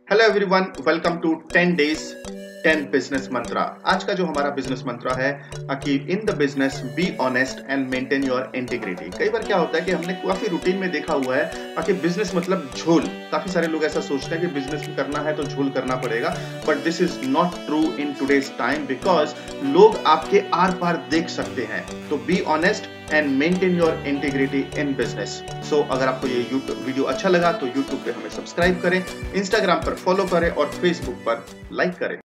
Hello everyone, welcome to 10 days 10 business mantra. आज का जो हमारा बिजनेस मंत्रा है कि in the business be honest and maintain your integrity. कई बार क्या होता है कि हमने काफी रूटीन में देखा हुआ है कि बिजनेस मतलब झोल। काफी सारे लोग ऐसा सोचते हैं कि बिजनेस करना है तो झोल करना पड़ेगा, but this is not true in today's time because लोग आपके आर पार देख सकते हैं। तो be honest and maintain your integrity in business. So अगर आपको ये यूट्यूब वीडियो अच्छा लगा तो यूट्यूब पे हमें सब्सक्राइब करें, इंस्टाग्राम पर फॉलो करें और फेसबुक पर लाइक करें।